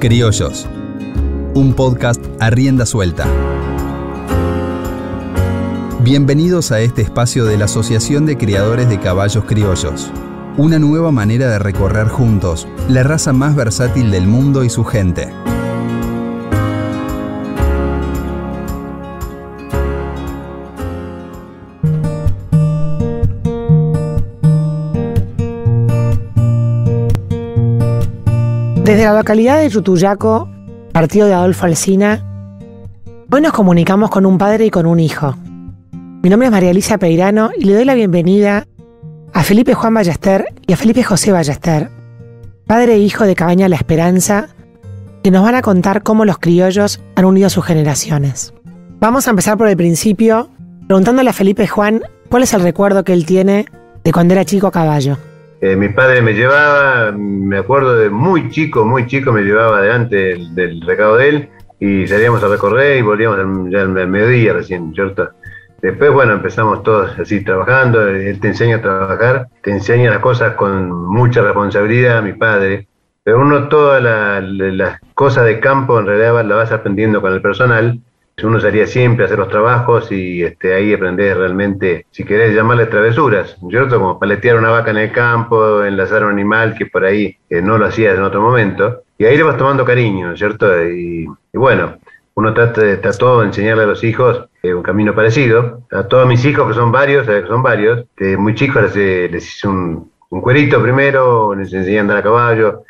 Criollos, un podcast a rienda suelta. Bienvenidos a este espacio de la Asociación de Criadores de Caballos Criollos. Una nueva manera de recorrer juntos la raza más versátil del mundo y su gente. Desde la localidad de Tutuyaco, partido de Adolfo Alsina, hoy nos comunicamos con un padre y con un hijo. Mi nombre es María Alicia Peirano y le doy la bienvenida a Felipe Juan Ballester y a Felipe José Ballester, padre e hijo de Cabaña La Esperanza, que nos van a contar cómo los criollos han unido sus generaciones. Vamos a empezar por el principio, preguntándole a Felipe Juan cuál es el recuerdo que él tiene de cuando era chico a caballo. Mi padre me llevaba, me acuerdo de muy chico, me llevaba delante del recado de él y salíamos a recorrer y volvíamos ya al mediodía recién, ¿cierto? Después, bueno, empezamos todos así trabajando, él te enseña a trabajar, te enseña las cosas con mucha responsabilidad, mi padre, pero uno todas las cosas de campo en realidad las vas aprendiendo con el personal. Uno salía siempre a hacer los trabajos y ahí aprendés realmente, si querés llamarle travesuras, ¿cierto? Como paletear una vaca en el campo, enlazar un animal que por ahí no lo hacías en otro momento. Y ahí le vas tomando cariño, ¿cierto? Y bueno, uno trató de enseñarle a los hijos un camino parecido. A todos mis hijos, que son varios, muy chicos les hice un cuerito primero, les enseñé a andar a caballo,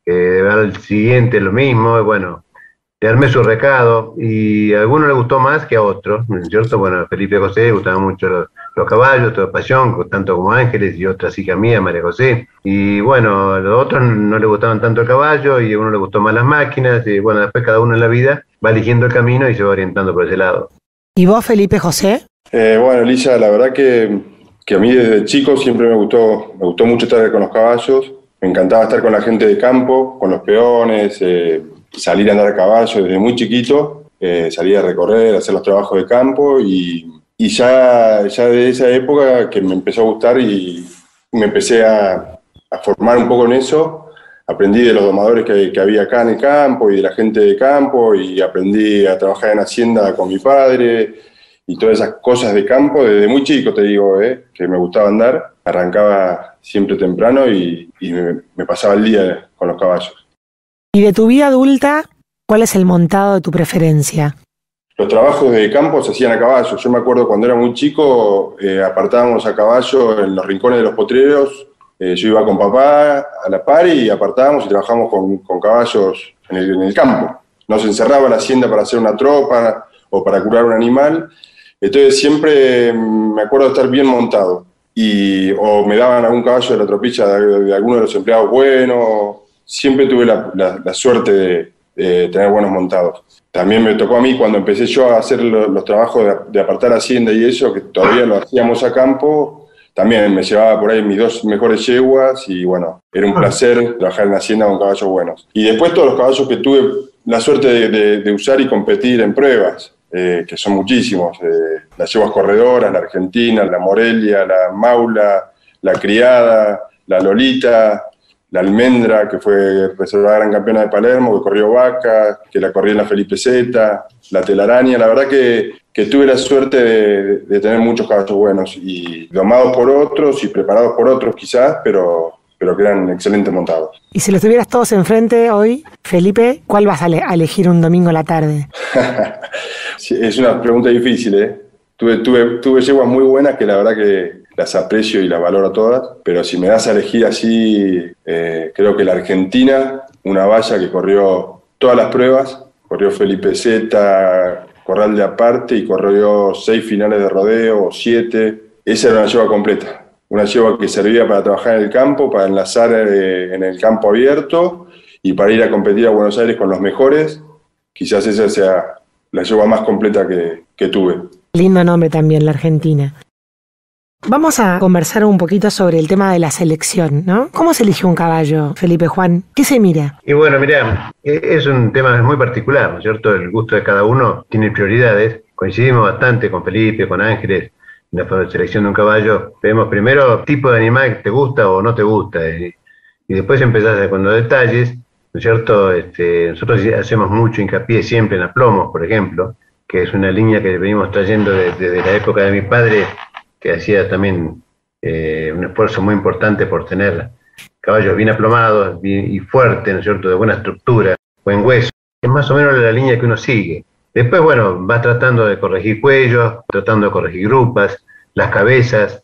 al siguiente lo mismo, y bueno, le armé su recado y a algunos le gustó más que a otros, ¿cierto? Bueno, a Felipe José le gustaban mucho los caballos, toda pasión, tanto como Ángeles y otra hija mía, María José. Y bueno, a los otros no le gustaban tanto el caballo y a uno le gustó más las máquinas. Y bueno, después cada uno en la vida va eligiendo el camino y se va orientando por ese lado. ¿Y vos, Felipe José? Bueno, Lisa, la verdad que a mí desde chico siempre me gustó mucho estar con los caballos. Me encantaba estar con la gente de campo, con los peones, salir a andar a caballo desde muy chiquito, salir a recorrer, hacer los trabajos de campo y ya de esa época que me empezó a gustar y me empecé a formar un poco en eso. Aprendí de los domadores que había acá en el campo y de la gente de campo y aprendí a trabajar en hacienda con mi padre y todas esas cosas de campo desde muy chico, te digo, que me gustaba andar. Arrancaba siempre temprano y me pasaba el día con los caballos. Y de tu vida adulta, ¿cuál es el montado de tu preferencia? Los trabajos de campo se hacían a caballo. Yo me acuerdo cuando era muy chico, apartábamos a caballo en los rincones de los potreros. Yo iba con papá a la par y apartábamos y trabajamos con caballos en el campo. Nos encerraba la hacienda para hacer una tropa o para curar un animal. Entonces siempre me acuerdo de estar bien montado. O me daban algún caballo de la tropilla de alguno de los empleados buenos. Siempre tuve la suerte de tener buenos montados. También me tocó a mí cuando empecé yo a hacer los trabajos de apartar hacienda y eso, que todavía lo hacíamos a campo, también me llevaba por ahí mis 2 mejores yeguas y bueno, era un placer trabajar en la hacienda con caballos buenos. Y después todos los caballos que tuve la suerte de usar y competir en pruebas, que son muchísimos, las yeguas corredoras, la Argentina, la Morelia, la Maula, la Criada, la Lolita, la Almendra, que fue reservada gran campeona de Palermo, que corrió vaca, que la corrí en la Felipe Z, la Telaraña. La verdad que tuve la suerte de tener muchos caballos buenos y domados por otros y preparados por otros quizás, pero que eran excelentes montados. Y si los tuvieras todos enfrente hoy, Felipe, ¿cuál vas a elegir un domingo a la tarde? Sí, es una pregunta difícil, Tuve yeguas muy buenas que la verdad que las aprecio y las valoro todas, pero si me das a elegir así, creo que la Argentina, una valla que corrió todas las pruebas, corrió Felipe Z, corral de aparte y corrió 6 finales de rodeo o 7, esa era una yegua completa, una yegua que servía para trabajar en el campo, para enlazar en el campo abierto y para ir a competir a Buenos Aires con los mejores. Quizás esa sea la yegua más completa que tuve. Lindo nombre también, la Argentina. Vamos a conversar un poquito sobre el tema de la selección, ¿no? ¿Cómo se elige un caballo, Felipe Juan? ¿Qué se mira? Y bueno, mirá, es un tema muy particular, ¿no es cierto? El gusto de cada uno tiene prioridades. Coincidimos bastante con Felipe, con Ángeles, en la selección de un caballo. Vemos primero el tipo de animal que te gusta o no te gusta. Y después empezás con los detalles. ¿no es cierto? Nosotros hacemos mucho hincapié siempre en aplomos, por ejemplo, que es una línea que venimos trayendo desde la época de mi padre, que hacía también un esfuerzo muy importante por tener caballos bien aplomados y fuertes, ¿no es cierto?, de buena estructura, buen hueso. Es más o menos la línea que uno sigue. Después, bueno, vas tratando de corregir cuellos, tratando de corregir grupas, las cabezas,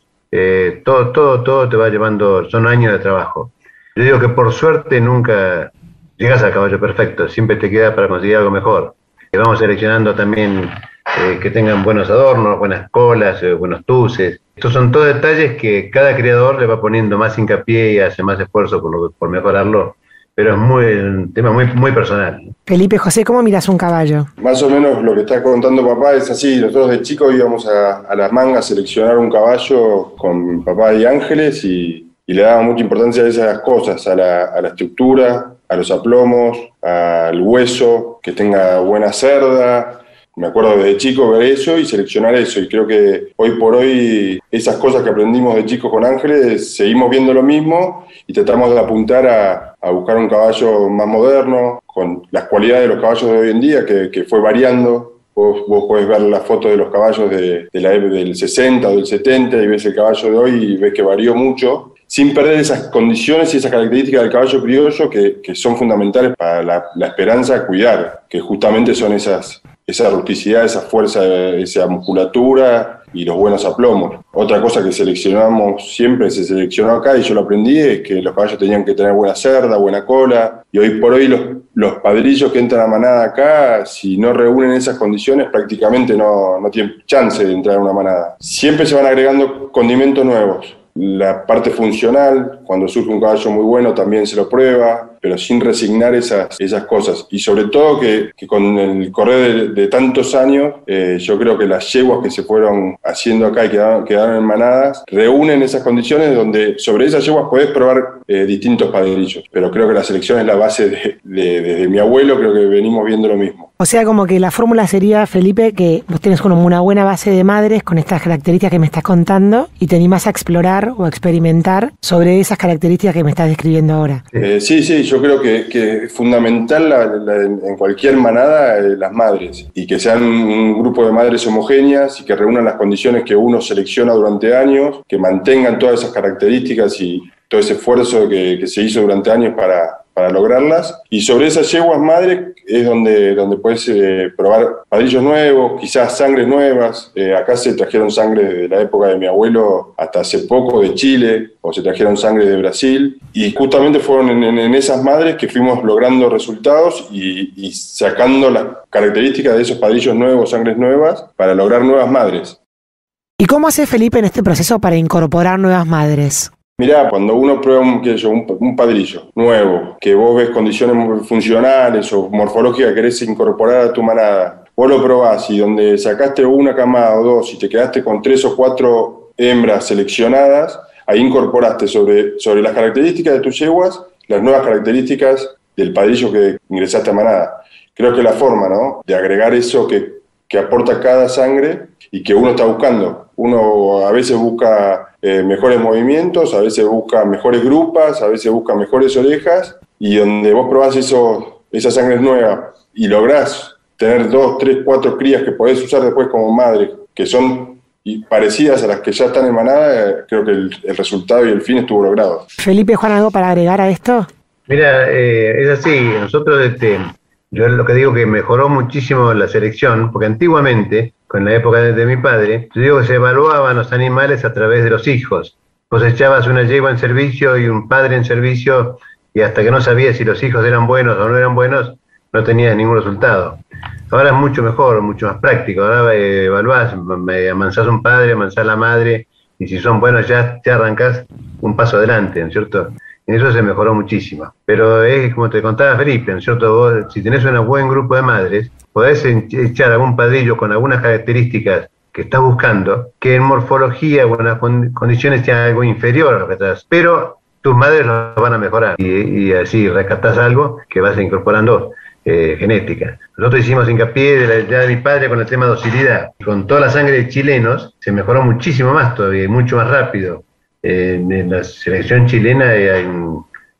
todo te va llevando, son años de trabajo. Yo digo que por suerte nunca llegas al caballo perfecto, siempre te queda para conseguir algo mejor. Vamos seleccionando también que tengan buenos adornos, buenas colas, buenos tuces. Estos son todos detalles que cada criador le va poniendo más hincapié y hace más esfuerzo por mejorarlo, pero es un tema muy personal. Felipe, José, ¿cómo miras un caballo? Más o menos lo que está contando papá es así. Nosotros de chicos íbamos a las mangas a seleccionar un caballo con papá y Ángeles y le daba mucha importancia a esas cosas, a la estructura, a los aplomos, al hueso, que tenga buena cerda. Me acuerdo desde chico ver eso y seleccionar eso, y creo que hoy por hoy esas cosas que aprendimos de chicos con Ángeles, seguimos viendo lo mismo y tratamos de apuntar a buscar un caballo más moderno, con las cualidades de los caballos de hoy en día, que fue variando. Vos podés ver las fotos de los caballos de la época del 60 o del 70 y ves el caballo de hoy y ves que varió mucho, sin perder esas condiciones y esas características del caballo criollo que son fundamentales para la esperanza a cuidar, que justamente son esa rusticidad, esa fuerza, esa musculatura y los buenos aplomos. Otra cosa que seleccionamos siempre, se seleccionó acá y yo lo aprendí, es que los caballos tenían que tener buena cerda, buena cola, y hoy por hoy los padrillos que entran a manada acá, si no reúnen esas condiciones, prácticamente no tienen chance de entrar a una manada. Siempre se van agregando condimentos nuevos. La parte funcional, cuando surge un caballo muy bueno también se lo prueba, pero sin resignar esas cosas. Y sobre todo que con el correr de tantos años, yo creo que las yeguas que se fueron haciendo acá y quedaron en manadas, reúnen esas condiciones donde sobre esas yeguas podés probar distintos padrillos. Pero creo que la selección es la base desde mi abuelo, creo que venimos viendo lo mismo. O sea, como que la fórmula sería, Felipe, que vos tenés como una buena base de madres con estas características que me estás contando y te animás a explorar o a experimentar sobre esas características que me estás describiendo ahora. Sí, yo creo que es fundamental en cualquier manada las madres, y que sean un grupo de madres homogéneas y que reúnan las condiciones que uno selecciona durante años, que mantengan todas esas características y todo ese esfuerzo que se hizo durante años para lograrlas. Y sobre esas yeguas madres es donde puedes probar padrillos nuevos, quizás sangres nuevas. Acá se trajeron sangre de la época de mi abuelo hasta hace poco de Chile, o se trajeron sangre de Brasil, y justamente fueron en esas madres que fuimos logrando resultados y sacando las características de esos padrillos nuevos, sangres nuevas, para lograr nuevas madres. ¿Y cómo hace Felipe en este proceso para incorporar nuevas madres? Mirá, cuando uno prueba un padrillo nuevo, que vos ves condiciones funcionales o morfológicas que querés incorporar a tu manada, vos lo probás y donde sacaste una camada o dos y te quedaste con 3 o 4 hembras seleccionadas, ahí incorporaste sobre las características de tus yeguas las nuevas características del padrillo que ingresaste a manada. Creo que la forma, ¿no?, de agregar eso que aporta cada sangre y que uno está buscando. Uno a veces busca mejores movimientos, a veces busca mejores grupas, a veces busca mejores orejas, y donde vos probás esas sangres nuevas y lográs tener 2, 3, 4 crías que podés usar después como madre, que son parecidas a las que ya están en manada, creo que el resultado y el fin estuvo logrado. Felipe, Juan, ¿algo para agregar a esto? Mira, es así, nosotros yo lo que digo que mejoró muchísimo la selección, porque antiguamente, con la época de mi padre, yo digo que se evaluaban los animales a través de los hijos. Vos echabas una yegua en servicio y un padre en servicio, y hasta que no sabías si los hijos eran buenos o no eran buenos, no tenías ningún resultado. Ahora es mucho mejor, mucho más práctico. Ahora evaluás, amansás un padre, amansás la madre, y si son buenos ya arrancás un paso adelante, ¿no es cierto? En eso se mejoró muchísimo. Pero es como te contaba Felipe, ¿no es cierto? Vos, si tenés un buen grupo de madres, podés echar algún padrillo con algunas características que estás buscando, que en morfología o en las condiciones sea algo inferior a lo que estás, pero tus madres lo van a mejorar y así rescatás algo que vas incorporando genética. Nosotros hicimos hincapié ya de mi padre con el tema de docilidad. Con toda la sangre de chilenos se mejoró muchísimo más todavía, mucho más rápido. En la selección chilena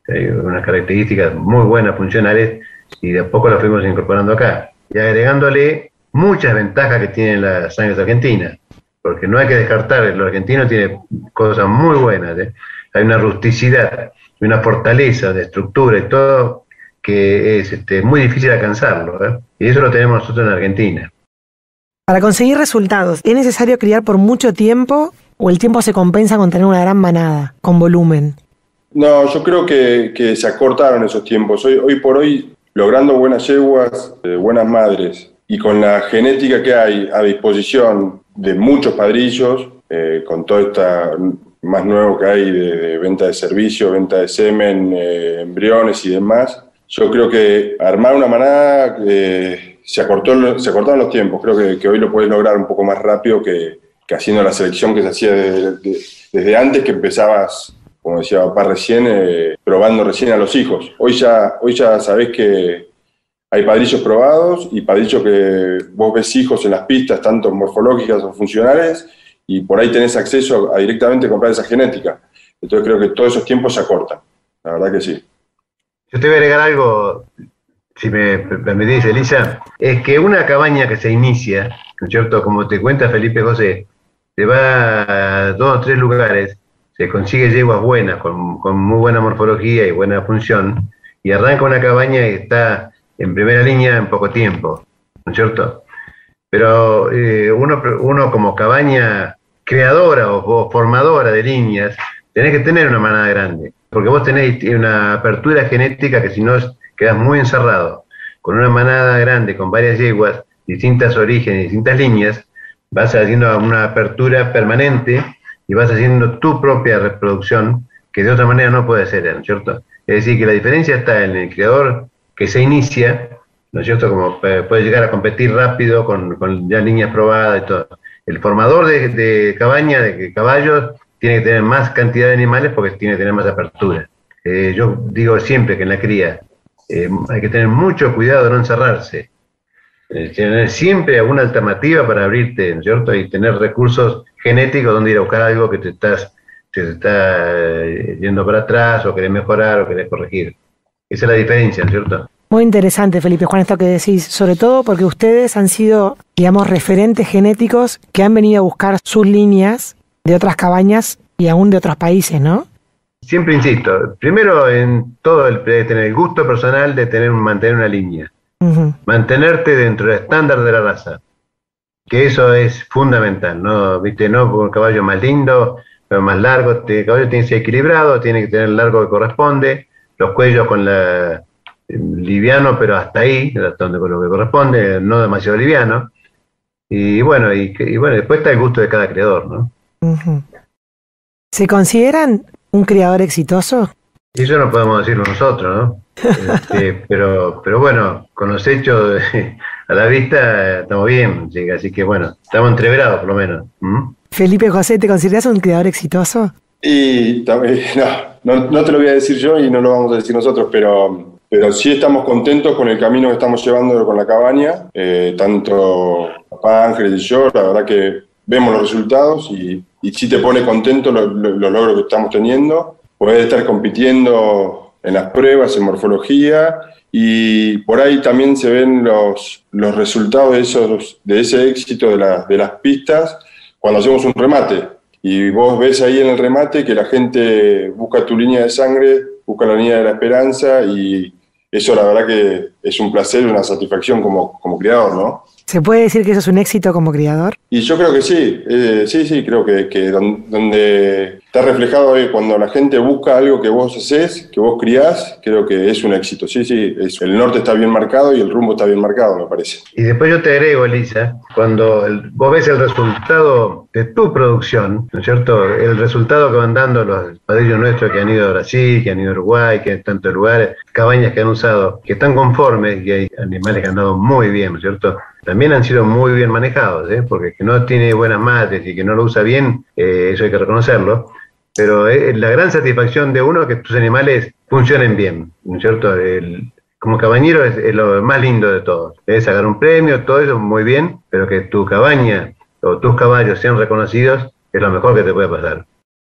hay unas características muy buenas, funcionales, y de a poco las fuimos incorporando acá, y agregándole muchas ventajas que tienen las sangres argentinas, porque no hay que descartar, el argentino tiene cosas muy buenas, ¿eh? Hay una rusticidad, una fortaleza de estructura y todo que es muy difícil alcanzarlo, ¿eh? Y eso lo tenemos nosotros en Argentina. Para conseguir resultados, ¿es necesario criar por mucho tiempo o el tiempo se compensa con tener una gran manada, con volumen? No, yo creo que se acortaron esos tiempos. Hoy por hoy, logrando buenas yeguas, buenas madres, y con la genética que hay a disposición de muchos padrillos, con todo esta más nuevo que hay de venta de servicio, venta de semen, embriones y demás, yo creo que armar una manada se acortaron los tiempos. Creo que hoy lo puedes lograr un poco más rápido que haciendo la selección que se hacía desde antes, que empezabas, como decía papá recién, probando recién a los hijos. Hoy ya sabés que hay padrillos probados y padrillos que vos ves hijos en las pistas, tanto morfológicas o funcionales, y por ahí tenés acceso a directamente comprar esa genética. Entonces creo que todos esos tiempos se acortan, la verdad que sí. Yo te voy a agregar algo, si me permitís, Elisa, es que una cabaña que se inicia, ¿no es cierto? Como te cuenta Felipe José, se va a 2 o 3 lugares, se consigue yeguas buenas, con muy buena morfología y buena función, y arranca una cabaña que está en primera línea en poco tiempo, ¿no es cierto? Pero uno como cabaña creadora o formadora de líneas, tenés que tener una manada grande, porque vos tenés una apertura genética que si no quedás muy encerrado. Con una manada grande, con varias yeguas, distintas orígenes, distintas líneas, vas haciendo una apertura permanente y vas haciendo tu propia reproducción, que de otra manera no puede ser, ¿no es cierto? Es decir, que la diferencia está en el criador que se inicia, ¿no es cierto? Como puede llegar a competir rápido con ya líneas probadas y todo. El formador de cabaña, de caballos, tiene que tener más cantidad de animales porque tiene que tener más apertura. Yo digo siempre que en la cría hay que tener mucho cuidado de no encerrarse. Tener siempre alguna alternativa para abrirte, ¿no es cierto? Y tener recursos genéticos donde ir a buscar algo que te está yendo para atrás, o querés mejorar, o querés corregir. Esa es la diferencia, ¿no es cierto? Muy interesante, Felipe Juan, esto que decís, sobre todo porque ustedes han sido, digamos, referentes genéticos que han venido a buscar sus líneas de otras cabañas y aún de otros países, ¿no? Siempre insisto, primero en todo de tener el gusto personal de mantener una línea. Uh-huh. Mantenerte dentro del estándar de la raza, que eso es fundamental, ¿no? ¿Viste? No por un caballo más lindo, pero más largo, el caballo tiene que ser equilibrado, tiene que tener el largo que corresponde, los cuellos con liviano, pero hasta ahí, hasta donde con lo que corresponde, no demasiado liviano. Y bueno, después está el gusto de cada criador, ¿no? Uh-huh. ¿Se consideran un criador exitoso? Eso no podemos decirlo nosotros, ¿no? Pero bueno, con los hechos a la vista estamos bien, así que bueno, estamos entreverados por lo menos. Felipe José, ¿te consideras un criador exitoso? Y no te lo voy a decir yo y no lo vamos a decir nosotros, pero sí estamos contentos con el camino que estamos llevando con la cabaña, tanto papá Ángel y yo, la verdad que vemos los resultados y sí te pone contento los logros que estamos teniendo, poder estar compitiendo en las pruebas, en morfología, y por ahí también se ven los resultados de ese éxito de las pistas cuando hacemos un remate. Y vos ves ahí en el remate que la gente busca tu línea de sangre, busca la línea de la esperanza, y eso la verdad que es un placer y una satisfacción como criador, ¿no? ¿Se puede decir que eso es un éxito como criador? Y yo creo que sí, sí, creo que donde está reflejado cuando la gente busca algo que vos hacés, que vos criás, creo que es un éxito, sí, el norte está bien marcado y el rumbo está bien marcado, me parece. Y después yo te agrego, Elisa, cuando vos ves el resultado de tu producción, ¿no es cierto? El resultado que van dando los padrillos nuestros que han ido a Brasil, que han ido a Uruguay, que en tantos lugares, cabañas que han usado, que están conformes, y hay animales que han dado muy bien, ¿no es cierto? También han sido muy bien manejados, porque el que no tiene buenas madres y que no lo usa bien, eso hay que reconocerlo. Pero la gran satisfacción de uno es que tus animales funcionen bien, ¿no es cierto? Como cabañero es lo más lindo de todo. Debes sacar un premio, todo eso muy bien, pero que tu cabaña o tus caballos sean reconocidos es lo mejor que te puede pasar.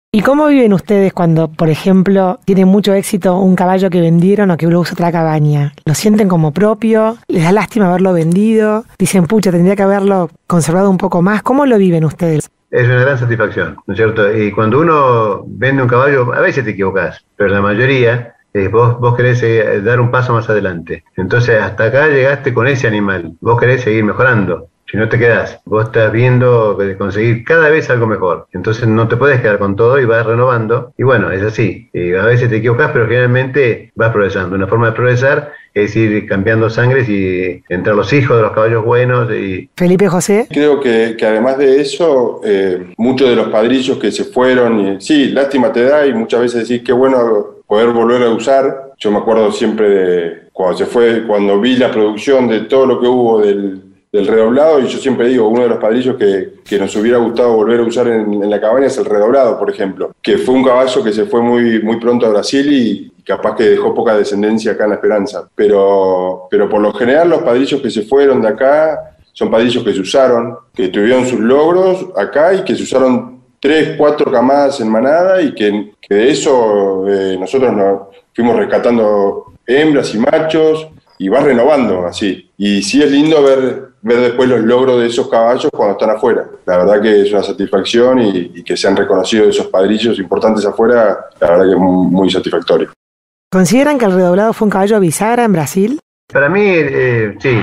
¿Y cómo viven ustedes cuando, por ejemplo, tiene mucho éxito un caballo que vendieron o que lo usa otra cabaña? ¿Lo sienten como propio? ¿Les da lástima haberlo vendido? Dicen, pucha, tendría que haberlo conservado un poco más. ¿Cómo lo viven ustedes? Es una gran satisfacción, ¿no es cierto? Y cuando uno vende un caballo, a veces te equivocás, pero la mayoría, vos querés dar un paso más adelante. Entonces, hasta acá llegaste con ese animal. Vos querés seguir mejorando. Si no te quedás, vos estás viendo de conseguir cada vez algo mejor. Entonces no te puedes quedar con todo y vas renovando. Y bueno, es así. Y a veces te equivocás, pero generalmente vas progresando. Una forma de progresar es ir cambiando sangres y entrar los hijos de los caballos buenos. Felipe José. Creo que además de eso, muchos de los padrillos que se fueron, y sí, lástima te da y muchas veces decís qué bueno poder volver a usar. Yo me acuerdo siempre de cuando vi la producción de todo lo que hubo del redoblado, y yo siempre digo, uno de los padrillos que nos hubiera gustado volver a usar en la cabaña es el redoblado, por ejemplo, que fue un caballo que se fue muy, muy pronto a Brasil y capaz que dejó poca descendencia acá en La Esperanza. Pero por lo general los padrillos que se fueron de acá son padrillos que se usaron, que tuvieron sus logros acá y que se usaron 3, 4 camadas en manada y que de eso nosotros nos fuimos rescatando hembras y machos y vas renovando así. Y sí es lindo ver después los logros de esos caballos cuando están afuera. La verdad que es una satisfacción y que se han reconocido esos padrillos importantes afuera, la verdad que es muy satisfactorio. ¿Consideran que el redoblado fue un caballo bisagra en Brasil? Para mí, sí,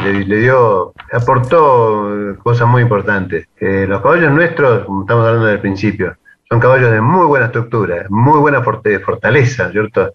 aportó cosas muy importantes. Los caballos nuestros, como estamos hablando del principio, son caballos de muy buena estructura, muy buena fortaleza, ¿cierto?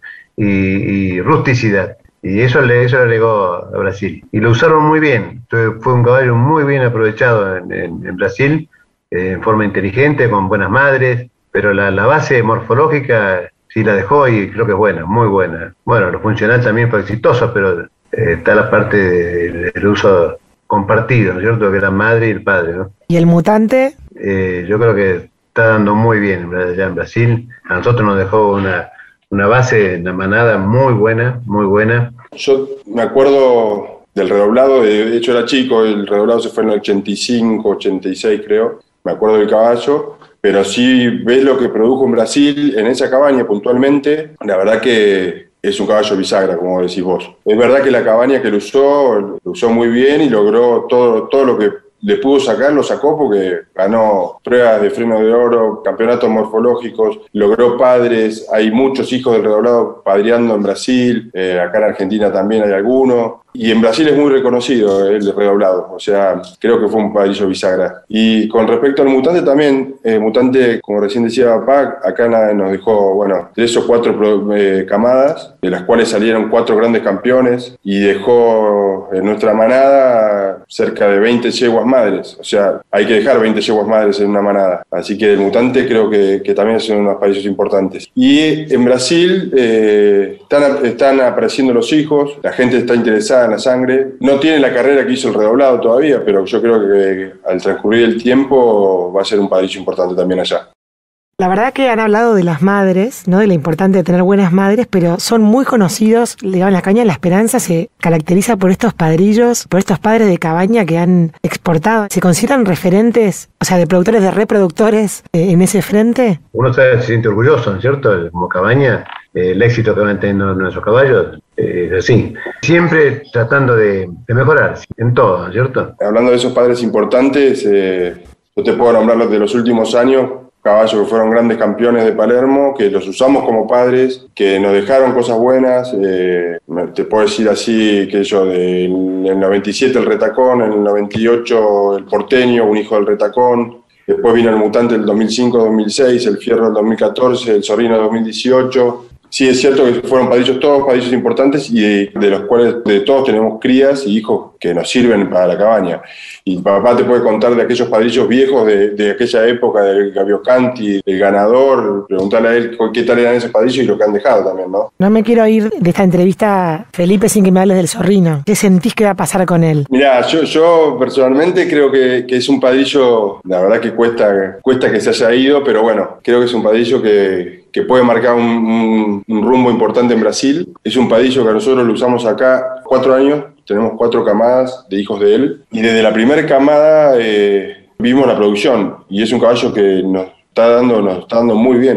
Y rusticidad. Y eso le legó a Brasil. Y lo usaron muy bien. Fue un caballo muy bien aprovechado en Brasil, en forma inteligente, con buenas madres, pero la base morfológica sí la dejó y creo que es buena, muy buena. Bueno, lo funcional también fue exitoso, pero está la parte del uso compartido, ¿no es cierto? Que la madre y el padre, ¿no? ¿Y el mutante? Yo creo que está dando muy bien allá en Brasil. A nosotros nos dejó una base, una manada muy buena, muy buena. Yo me acuerdo del redoblado, de hecho era chico, el redoblado se fue en el 85, 86 creo, me acuerdo del caballo, pero si ves lo que produjo en Brasil, en esa cabaña puntualmente, la verdad que es un caballo bisagra, como decís vos. Es verdad que la cabaña que lo usó muy bien y logró todo lo que le pudo sacar, lo sacó porque ganó pruebas de freno de oro, campeonatos morfológicos, logró padres, hay muchos hijos del redoblado padreando en Brasil, acá en Argentina también hay algunos, y en Brasil es muy reconocido el redoblado, o sea, creo que fue un padrillo bisagra. Y con respecto al mutante también, mutante, como recién decía papá, acá nos dejó, bueno, 3 o 4 camadas, de las cuales salieron 4 grandes campeones, y dejó en nuestra manada cerca de 20 yeguas madres, o sea, hay que dejar 20 yeguas madres en una manada, así que el mutante creo que también es uno de los padrillos importantes. Y en Brasil están apareciendo los hijos, la gente está interesada en la sangre, no tiene la carrera que hizo el redoblado todavía, pero yo creo que al transcurrir el tiempo va a ser un padrillo importante también allá. La verdad que han hablado de las madres, ¿no? De lo importante de tener buenas madres, pero son muy conocidos. Digamos, la cabaña de La Esperanza se caracteriza por estos padrillos, por estos padres de cabaña que han exportado. ¿Se consideran referentes, o sea, de productores, de reproductores en ese frente? Uno se siente orgulloso, ¿no es cierto? Como cabaña, el éxito que van teniendo nuestros caballos es así. Siempre tratando de mejorar en todo, ¿no es cierto? Hablando de esos padres importantes, yo te puedo nombrar los de los últimos años, caballos que fueron grandes campeones de Palermo, que los usamos como padres, que nos dejaron cosas buenas. Te puedo decir así, que yo, en el 97 el Retacón, en el 98 el Porteño, un hijo del Retacón. Después vino el Mutante del 2005-2006, el Fierro del 2014, el Zorrino del 2018. Sí, es cierto que fueron todos padrillos importantes y de los cuales de todos tenemos crías y hijos que nos sirven para la cabaña. Y papá te puede contar de aquellos padrillos viejos de aquella época, del Gaviocanti, del Ganador, preguntarle a él qué tal eran esos padrillos y lo que han dejado también, ¿no? No me quiero ir de esta entrevista, Felipe, sin que me hables del Zorrino. ¿Qué sentís que va a pasar con él? Mirá, yo personalmente creo que es un padrillo, la verdad que cuesta que se haya ido, pero bueno, creo que es un padrillo que puede marcar un rumbo importante en Brasil. Es un padrillo que nosotros lo usamos acá 4 años, tenemos 4 camadas de hijos de él, y desde la primera camada vimos la producción, y es un caballo que nos está dando muy bien.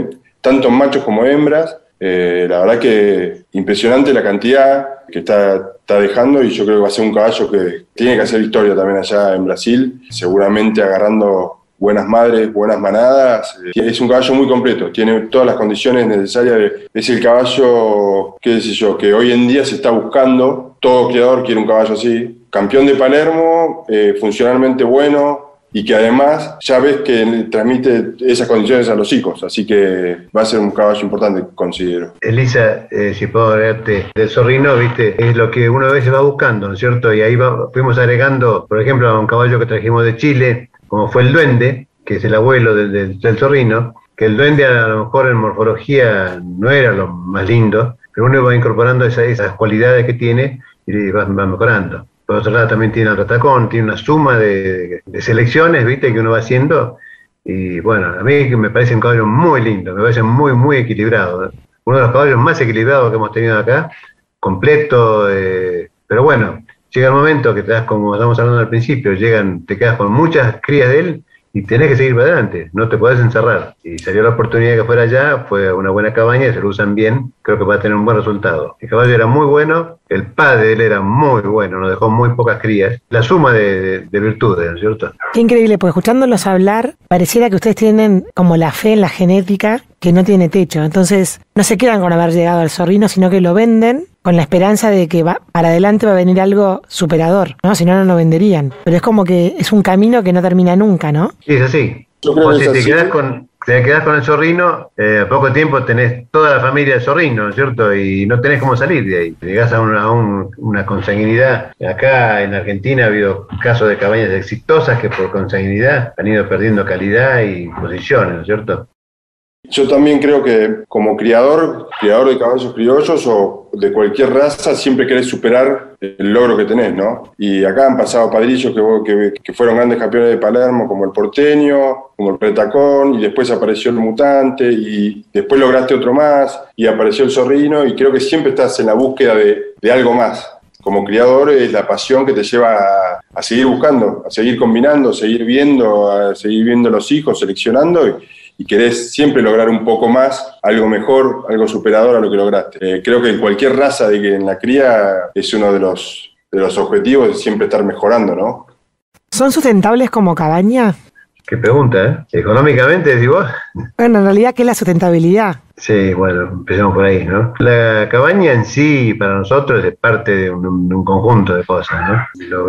tanto machos como hembras. La verdad que impresionante la cantidad que está dejando, y yo creo que va a ser un caballo que tiene que hacer historia también allá en Brasil, seguramente agarrando buenas madres, buenas manadas. Es un caballo muy completo, tiene todas las condiciones necesarias. Es el caballo, qué sé yo, que hoy en día se está buscando. Todo criador quiere un caballo así. Campeón de Palermo, funcionalmente bueno, y que además ya ves que transmite esas condiciones a los hijos, así que va a ser un caballo importante, considero. Elisa, si puedo agregarte, del zorrino, viste, es lo que uno a veces va buscando, ¿no es cierto? Y ahí fuimos agregando, por ejemplo, a un caballo que trajimos de Chile, como fue el duende, que es el abuelo del zorrino, que el duende a lo mejor en morfología no era lo más lindo, pero uno va incorporando esas cualidades que tiene y va mejorando. Por otro lado también tiene el ratacón, tiene una suma de selecciones, viste, que uno va haciendo, y bueno, a mí me parece un caballo muy lindo, me parece muy equilibrado, ¿eh? Uno de los caballos más equilibrados que hemos tenido acá, completo, pero bueno, llega el momento que te das, como estamos hablando al principio, te quedas con muchas crías de él y tenés que seguir para adelante, no te podés encerrar. Y salió la oportunidad de que fuera allá, fue una buena cabaña, se lo usan bien, creo que va a tener un buen resultado. El caballo era muy bueno, el padre de él era muy bueno, nos dejó muy pocas crías, la suma de virtudes, ¿no es cierto? Qué increíble, porque escuchándolos hablar, pareciera que ustedes tienen como la fe en la genética que no tiene techo. Entonces, no se quedan con haber llegado al zorrino, sino que lo venden con la esperanza de que para adelante va a venir algo superador, ¿no? Si no, no lo venderían. Pero es como que es un camino que no termina nunca, ¿no? Sí, es así. Yo creo Vos que si es te así. quedás con el zorrino, a poco tiempo tenés toda la familia de zorrino, ¿no es cierto? Y no tenés cómo salir de ahí. Llegás a una consanguinidad. Acá en Argentina ha habido casos de cabañas exitosas que por consanguinidad han ido perdiendo calidad y posiciones, ¿no es cierto? Yo también creo que como criador de caballos criollos o de cualquier raza, siempre querés superar el logro que tenés, ¿no? Y acá han pasado padrillos que fueron grandes campeones de Palermo, como el Porteño, como el Retacón, y después apareció el Mutante, y después lograste otro más, y apareció el Zorrino, y creo que siempre estás en la búsqueda de algo más. Como criador es la pasión que te lleva a seguir buscando, a seguir combinando, a seguir viendo los hijos, seleccionando, y querés siempre lograr un poco más, algo mejor, algo superador a lo que lograste. Creo que en cualquier raza en la cría es uno de los objetivos de siempre estar mejorando, ¿no? ¿Son sustentables como cabaña? Qué pregunta, ¿eh? Económicamente, decís vos. Bueno, en realidad, ¿qué es la sustentabilidad? Sí, bueno, empecemos por ahí, ¿no? La cabaña en sí, para nosotros, es parte de un conjunto de cosas, ¿no?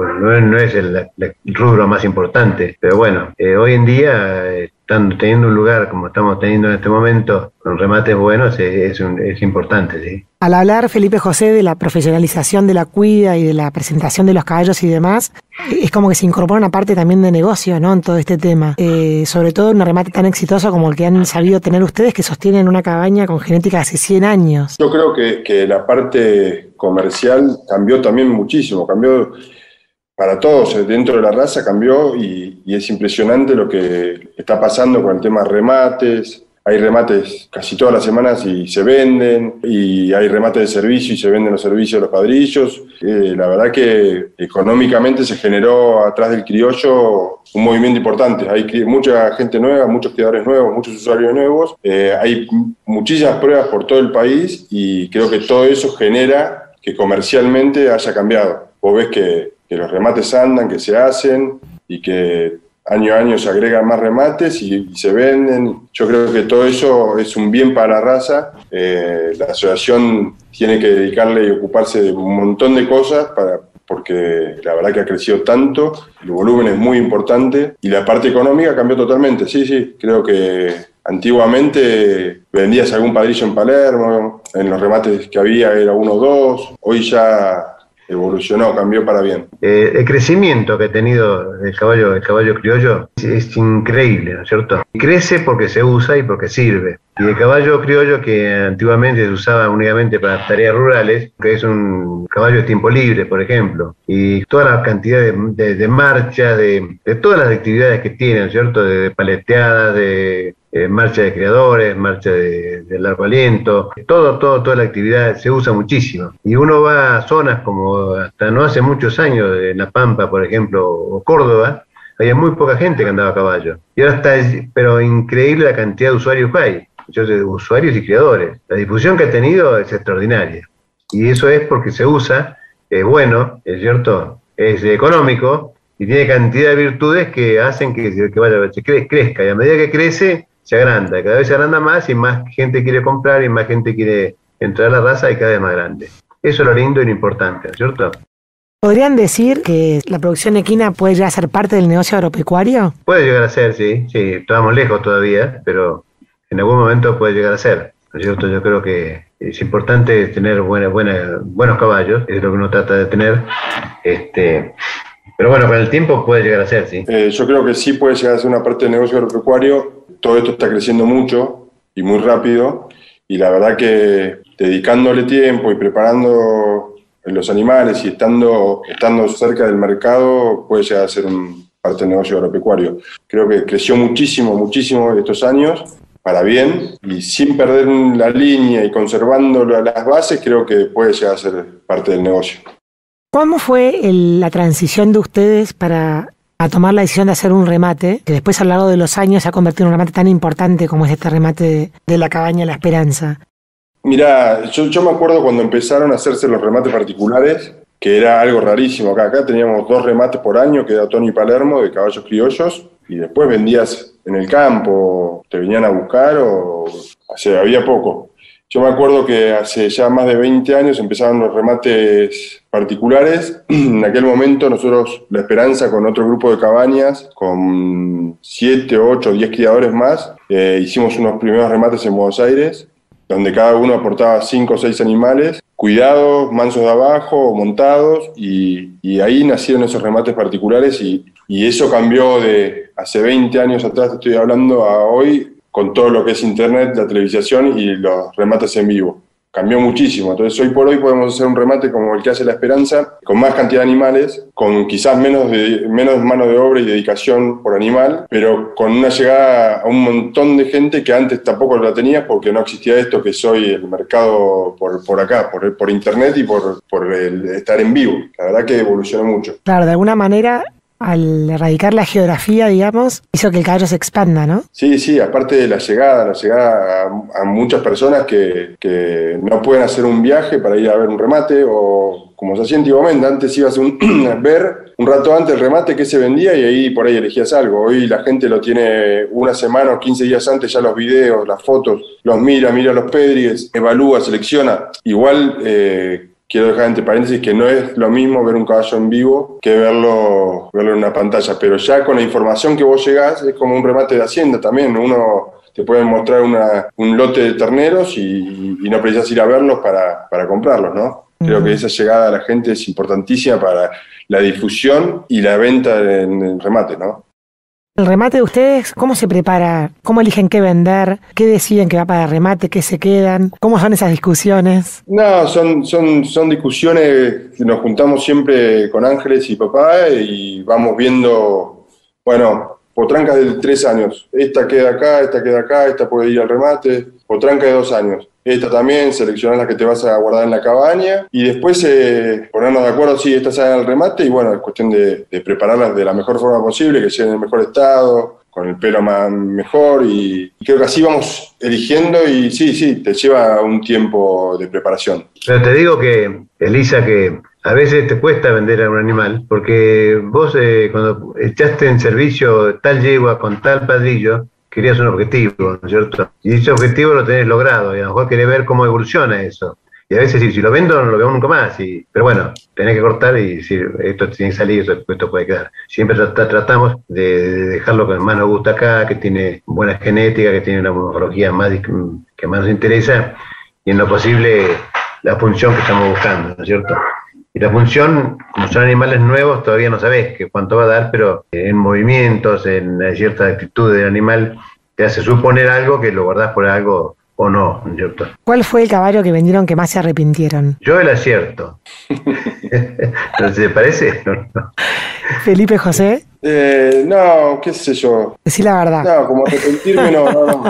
No es el rubro más importante, pero bueno, hoy en día, teniendo un lugar como estamos teniendo en este momento, con remates buenos, es importante, ¿sí? Al hablar, Felipe José, de la profesionalización de la cuida y de la presentación de los caballos y demás, es como que se incorpora una parte también de negocio, ¿no? En todo este tema. Sobre todo en un remate tan exitoso como el que han sabido tener ustedes, que sostienen una cabaña con genética de hace 100 años. Yo creo que la parte comercial cambió también muchísimo, cambió para todos, dentro de la raza cambió, y es impresionante lo que está pasando con el tema de remates. Hay remates casi todas las semanas y se venden, y hay remates de servicio y se venden los servicios de los padrillos. La verdad que económicamente se generó atrás del criollo un movimiento importante. Hay mucha gente nueva, muchos criadores nuevos, muchos usuarios nuevos. Hay muchísimas pruebas por todo el país, y creo que todo eso genera que comercialmente haya cambiado. Vos ves que los remates andan, que se hacen, y que año a año se agregan más remates y se venden. Yo creo que todo eso es un bien para la raza. La asociación tiene que dedicarle y ocuparse de un montón de cosas porque la verdad que ha crecido tanto, el volumen es muy importante y la parte económica cambió totalmente. Sí, creo que antiguamente vendías algún padrillo en Palermo, en los remates que había era 1 o 2, hoy ya evolucionó, cambió para bien. El crecimiento que ha tenido el caballo criollo es increíble, ¿no es cierto? Crece porque se usa y porque sirve. Y el caballo criollo, que antiguamente se usaba únicamente para tareas rurales, que es un caballo de tiempo libre, por ejemplo, y toda la cantidad de marchas, de todas las actividades que tiene, ¿no es cierto? De paleteadas, de marcha de criadores, marcha de largo aliento, toda la actividad se usa muchísimo. Y uno va a zonas como hasta no hace muchos años, en La Pampa, por ejemplo, o Córdoba, había muy poca gente que andaba a caballo. Y ahora está, pero increíble la cantidad de usuarios que hay. de usuarios y criadores. La difusión que ha tenido es extraordinaria. Y eso es porque se usa, es bueno, es cierto, es económico y tiene cantidad de virtudes que hacen que crezca. Y a medida que crece, se agranda. Cada vez se agranda más y más gente quiere comprar y más gente quiere entrar a la raza y cada vez más grande. Eso es lo lindo y lo importante, ¿no es cierto? ¿Podrían decir que la producción equina puede ya ser parte del negocio agropecuario? Puede llegar a ser, sí, estamos lejos todavía, pero en algún momento puede llegar a ser, ¿no es cierto? Yo creo que es importante tener buenos caballos, es lo que uno trata de tener, pero bueno, con el tiempo puede llegar a ser, sí. Yo creo que sí puede llegar a ser una parte del negocio agropecuario. Todo esto está creciendo mucho y muy rápido, y la verdad que dedicándole tiempo y preparando los animales y estando cerca del mercado puede llegar a ser parte del negocio agropecuario. Creo que creció muchísimo estos años, para bien, y sin perder la línea y conservando las bases, creo que puede llegar a ser parte del negocio. ¿Cómo fue la transición de ustedes a tomar la decisión de hacer un remate, que después a lo largo de los años se ha convertido en un remate tan importante como es este remate de la cabaña La Esperanza? Mirá, yo me acuerdo cuando empezaron a hacerse los remates particulares, que era algo rarísimo. Acá teníamos 2 remates por año, que era Tony Palermo, de caballos criollos, y después vendías en el campo, te venían a buscar, había poco. Yo me acuerdo que hace ya más de 20 años empezaron los remates particulares. En aquel momento nosotros, La Esperanza, con otro grupo de cabañas, con 7, 8, 10 criadores más, hicimos unos primeros remates en Buenos Aires, donde cada uno aportaba 5 o 6 animales, cuidados, mansos de abajo, montados, y ahí nacieron esos remates particulares, y eso cambió de hace 20 años atrás, te estoy hablando, a hoy, con todo lo que es internet, la televisación y los remates en vivo. Cambió muchísimo. Entonces, hoy por hoy podemos hacer un remate como el que hace La Esperanza, con más cantidad de animales, con quizás menos mano de obra y dedicación por animal, pero con una llegada a un montón de gente que antes tampoco la tenía porque no existía esto que es hoy el mercado por acá, por internet y por el estar en vivo. La verdad que evolucionó mucho. Claro, de alguna manera, al erradicar la geografía, digamos, hizo que el caballo se expanda, ¿no? Sí, aparte de la llegada a muchas personas que no pueden hacer un viaje para ir a ver un remate, o como se hacía antiguamente, antes ibas a ver un rato antes el remate que se vendía y ahí por ahí elegías algo. Hoy la gente lo tiene una semana o 15 días antes, ya los videos, las fotos, los mira los pedries, evalúa, selecciona. Igual, quiero dejar entre paréntesis que no es lo mismo ver un caballo en vivo que verlo en una pantalla, pero ya con la información que vos llegás es como un remate de hacienda también. Uno te puede mostrar un lote de terneros y no precisas ir a verlos para comprarlos, ¿no? Creo que esa llegada a la gente es importantísima para la difusión y la venta en el remate, ¿no? El remate de ustedes, ¿cómo se prepara? ¿Cómo eligen qué vender? ¿Qué deciden que va para remate? ¿Qué se quedan? ¿Cómo son esas discusiones? No, son discusiones que nos juntamos siempre con Ángeles y papá y vamos viendo, bueno, potrancas de 3 años. Esta queda acá, esta puede ir al remate. Potranca de 2 años. Esta también, seleccionar las que te vas a guardar en la cabaña y después ponernos de acuerdo si estas salen al remate y bueno, es cuestión de prepararlas de la mejor forma posible, que lleguen en el mejor estado, con el pelo mejor y creo que así vamos eligiendo y sí, te lleva un tiempo de preparación. Pero te digo que, Elisa, que a veces te cuesta vender a un animal porque vos cuando echaste en servicio tal yegua con tal padrillo, querías un objetivo, ¿no es cierto? Y ese objetivo lo tenés logrado y a lo mejor querés ver cómo evoluciona eso. Y a veces si lo vendo no lo veo nunca más. Pero bueno, tenés que cortar y decir, esto tiene que salir, esto puede quedar. Siempre tratamos de dejar lo que más nos gusta acá, que tiene buena genética, que tiene una morfología que más nos interesa y en lo posible la función que estamos buscando, ¿no es cierto? Y la función, como son animales nuevos, todavía no sabés cuánto va a dar, pero en movimientos, en cierta actitud del animal, te hace suponer algo que lo guardás por algo o no, ¿no es cierto? ¿Cuál fue el caballo que vendieron que más se arrepintieron? Yo el acierto. ¿No te parece? No. ¿Felipe José? No, qué sé yo. Decí la verdad. No, como arrepentirme no.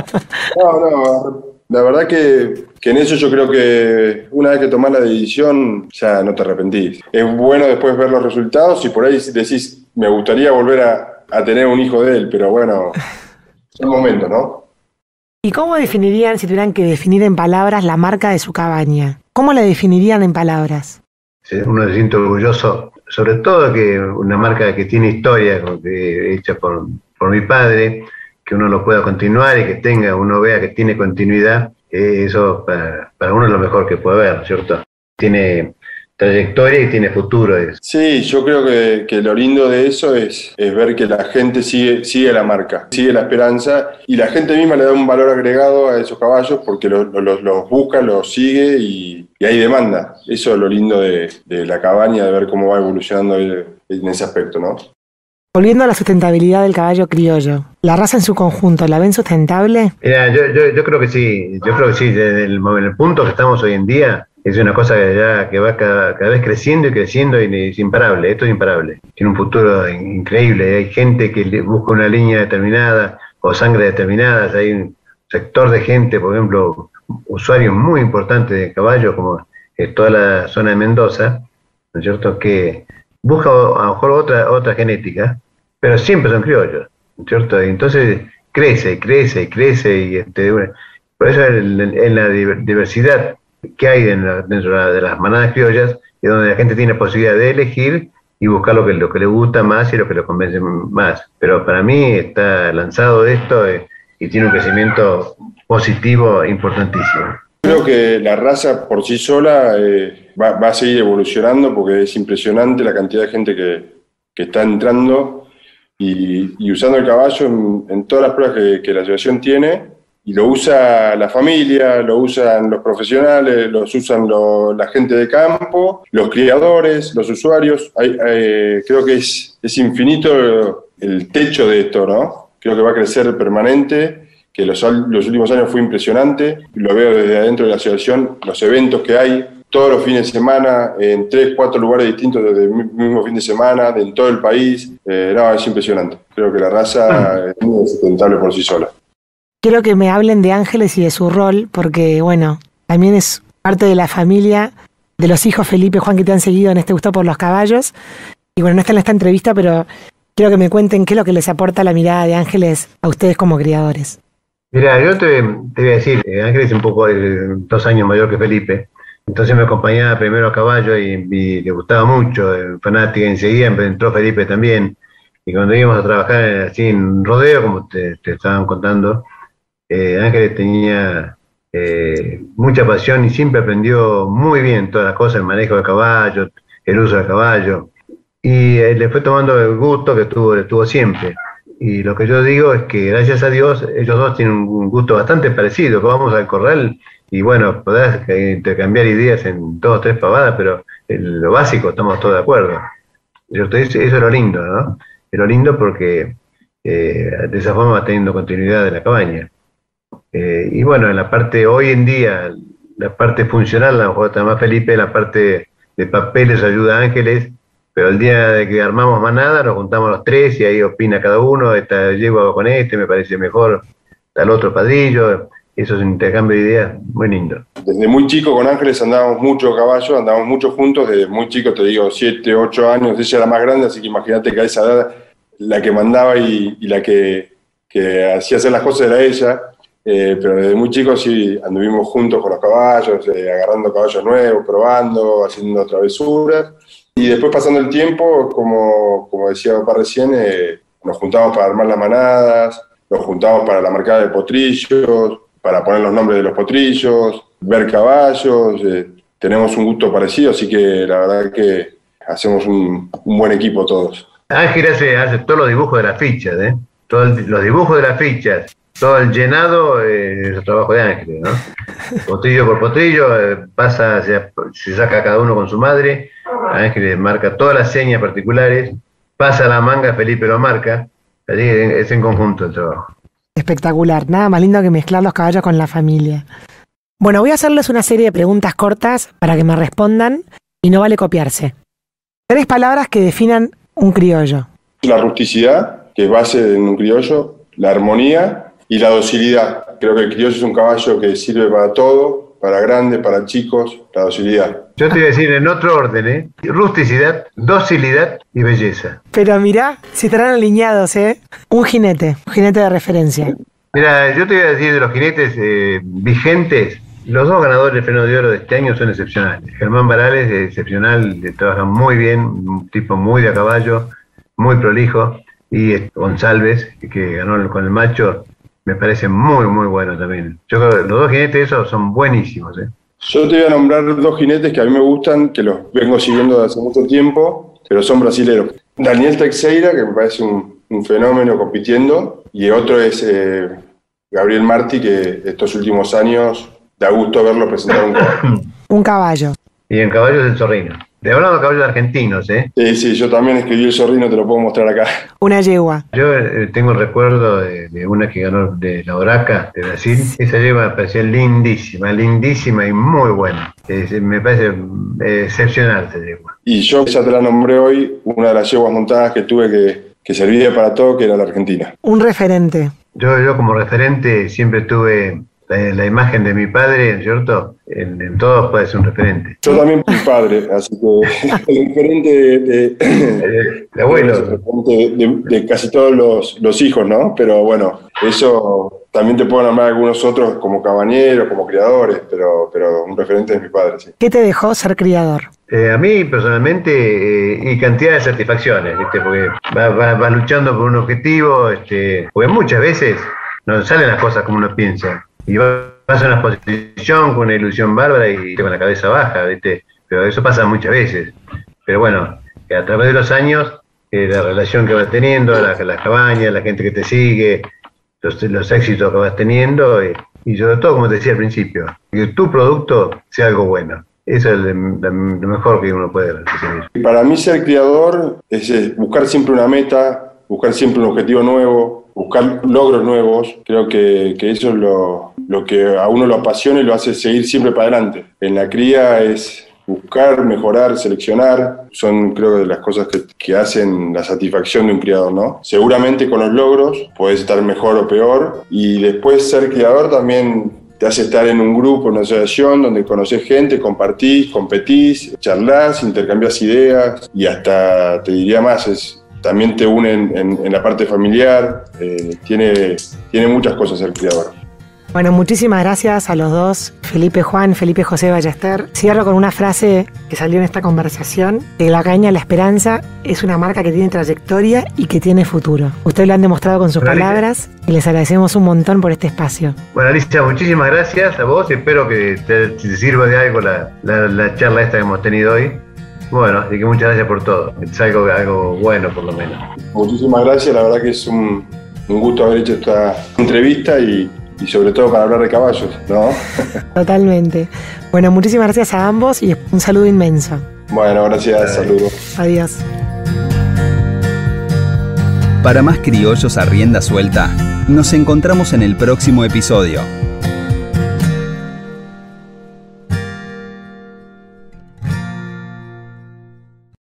La verdad que en eso yo creo que una vez que tomás la decisión ya no te arrepentís. Es bueno después ver los resultados y por ahí decís, me gustaría volver a tener un hijo de él, pero bueno, es el momento, ¿no? ¿Y cómo definirían, si tuvieran que definir en palabras, la marca de su cabaña? ¿Cómo la definirían en palabras? Uno se siente orgulloso, sobre todo que una marca que tiene historia, hecha por mi padre, que uno lo pueda continuar y que uno vea que tiene continuidad, eso para uno es lo mejor que puede haber, ¿cierto? Tiene trayectoria y tiene futuro. Sí, yo creo que lo lindo de eso es ver que la gente sigue la marca, sigue la esperanza, y la gente misma le da un valor agregado a esos caballos porque los busca, los sigue y hay demanda. Eso es lo lindo de la cabaña, de ver cómo va evolucionando en ese aspecto, ¿no? Volviendo a la sustentabilidad del caballo criollo, ¿la raza en su conjunto la ven sustentable? Mira, yo creo que sí, desde el punto que estamos hoy en día, es una cosa que va cada vez creciendo y creciendo y es imparable, esto es imparable. Tiene un futuro increíble, hay gente que busca una línea determinada o sangre determinadas, hay un sector de gente, por ejemplo, usuarios muy importantes de caballos, como toda la zona de Mendoza, ¿no es cierto?, que busca a lo mejor otra genética, pero siempre son criollos, ¿no es cierto? Y entonces crece y por eso en la diversidad que hay dentro de las manadas criollas, es donde la gente tiene posibilidad de elegir y buscar lo que le gusta más y lo que le convence más. Pero para mí está lanzado esto y tiene un crecimiento positivo importantísimo. Creo que la raza por sí sola va a seguir evolucionando porque es impresionante la cantidad de gente que está entrando y usando el caballo en todas las pruebas que la asociación tiene. Y lo usa la familia, lo usan los profesionales, los usan la gente de campo, los criadores, los usuarios. Creo que es infinito el techo de esto, ¿no? Creo que va a crecer permanente, que los últimos años fue impresionante. Lo veo desde adentro de la asociación, los eventos que hay, todos los fines de semana, en 3, 4 lugares distintos desde el mismo fin de semana, en todo el país. No, es impresionante. Creo que la raza es muy sustentable por sí sola. Quiero que me hablen de Ángeles y de su rol, porque, bueno, también es parte de la familia de los hijos Felipe y Juan que te han seguido en este gusto por los caballos. Y bueno, no está en esta entrevista, pero quiero que me cuenten qué es lo que les aporta la mirada de Ángeles a ustedes como criadores. Mira, yo te voy a decir, Ángeles es un poco 2 años mayor que Felipe, entonces me acompañaba primero a caballo y le gustaba mucho, fanática, enseguida entró Felipe también. Y cuando íbamos a trabajar así en rodeo, como te estaban contando, Ángeles tenía mucha pasión y siempre aprendió muy bien todas las cosas, el manejo de caballo, el uso del caballo, y le fue tomando el gusto que tuvo siempre. Y lo que yo digo es que gracias a Dios ellos dos tienen un gusto bastante parecido, que vamos al corral y bueno, podrás intercambiar ideas en 2 o 3 pavadas, pero en lo básico estamos todos de acuerdo. Eso es lo lindo, ¿no? Es lo lindo porque de esa forma va teniendo continuidad de la cabaña. Y bueno, en la parte hoy en día, la parte funcional, a lo mejor está más Felipe, la parte de papeles ayuda a Ángeles, pero el día de que armamos manada nos juntamos los 3 y ahí opina cada uno, llego con me parece mejor, al otro padrillo, eso es un intercambio de ideas muy lindo. Desde muy chico con Ángeles andábamos mucho a caballo, andábamos mucho juntos, desde muy chico, te digo, 7, 8 años, ella era más grande, así que imagínate que a esa edad la que mandaba y la que hacía hacer las cosas era ella. Pero desde muy chicos sí anduvimos juntos con los caballos, agarrando caballos nuevos, probando, haciendo travesuras. Y después pasando el tiempo, como decía papá recién, nos juntamos para armar las manadas, nos juntamos para la marcada de potrillos, para poner los nombres de los potrillos, ver caballos. Tenemos un gusto parecido, así que la verdad que hacemos un buen equipo todos. Ángel hace todos los dibujos de las fichas, todos los dibujos de las fichas. Todo el llenado es el trabajo de Ángeles, ¿no? Potrillo por potrillo, se saca cada uno con su madre, Ángeles marca todas las señas particulares, pasa la manga, Felipe lo marca, así es en conjunto el trabajo. Espectacular, nada más lindo que mezclar los caballos con la familia. Bueno, voy a hacerles una serie de preguntas cortas para que me respondan y no vale copiarse. 3 palabras que definan un criollo. La rusticidad, que es base en un criollo, la armonía y la docilidad. Creo que el criollo es un caballo que sirve para todo, para grandes, para chicos, la docilidad. Yo te voy a decir en otro orden, rusticidad, docilidad y belleza. Pero mirá, si estarán alineados, Un jinete de referencia. Mira, yo te voy a decir de los jinetes vigentes, los dos ganadores del Freno de Oro de este año son excepcionales. Germán Barales es excepcional, trabaja muy bien, un tipo muy de a caballo, muy prolijo, y González, que ganó con el macho, me parece muy, muy bueno también. Yo creo que los dos jinetes esos son buenísimos. Yo te voy a nombrar dos jinetes que a mí me gustan, que los vengo siguiendo desde hace mucho tiempo, pero son brasileños. Daniel Teixeira, que me parece un fenómeno compitiendo, y otro es Gabriel Martí, que estos últimos años da gusto verlo presentar un caballo. Un caballo. Y en caballos el Zorrino. Te hablando de caballos argentinos, Sí, yo también escribí el Zorrino, te lo puedo mostrar acá. Una yegua. Yo tengo el recuerdo de una que ganó de la Horaca de Brasil. Esa yegua me parecía lindísima, lindísima y muy buena. Me parece excepcional esa yegua. Y yo ya te la nombré hoy, una de las yeguas montadas que tuve que servía para todo, que era la Argentina. Un referente. Yo como referente siempre tuve la imagen de mi padre, ¿cierto? En todos puede ser un referente. Yo también fui padre, así que el referente de abuelo. De casi todos los hijos, ¿no? Pero bueno, eso también te puedo nombrar algunos otros como cabañeros, como criadores, pero un referente es mi padre, sí. ¿Qué te dejó ser criador? A mí personalmente, y cantidad de satisfacciones, ¿viste? Porque vas luchando por un objetivo, porque muchas veces no salen las cosas como uno piensa. Y vas a una exposición con una ilusión bárbara y con la cabeza baja, ¿viste? Pero eso pasa muchas veces. Pero bueno, a través de los años, la relación que vas teniendo, las cabañas, la gente que te sigue, los éxitos que vas teniendo, y sobre todo, como te decía al principio, que tu producto sea algo bueno. Eso es lo mejor que uno puede recibir. Para mí ser criador es buscar siempre una meta, buscar siempre un objetivo nuevo, buscar logros nuevos. Creo que eso es lo que a uno lo apasiona y lo hace seguir siempre para adelante. En la cría es buscar, mejorar, seleccionar. Son, creo, de las cosas que hacen la satisfacción de un criador, ¿no? Seguramente con los logros puedes estar mejor o peor, y después ser criador también te hace estar en un grupo, en una asociación donde conoces gente, compartís, competís, charlás, intercambiás ideas, y hasta, te diría más, también te une en la parte familiar. Tiene muchas cosas el criador. Bueno, muchísimas gracias a los dos, Felipe Juan, Felipe José Ballester. Cierro con una frase que salió en esta conversación: de la caña a la esperanza es una marca que tiene trayectoria y que tiene futuro. Ustedes lo han demostrado con sus palabras y les agradecemos un montón por este espacio. Bueno, Alicia, muchísimas gracias a vos. Espero que te sirva de algo la charla esta que hemos tenido hoy. Bueno, así que muchas gracias por todo. Es algo bueno, por lo menos. Muchísimas gracias. La verdad que es un gusto haber hecho esta entrevista y sobre todo para hablar de caballos, ¿no? Totalmente. Bueno, muchísimas gracias a ambos y un saludo inmenso. Bueno, gracias. Saludos. Adiós. Para más criollos a rienda suelta, nos encontramos en el próximo episodio.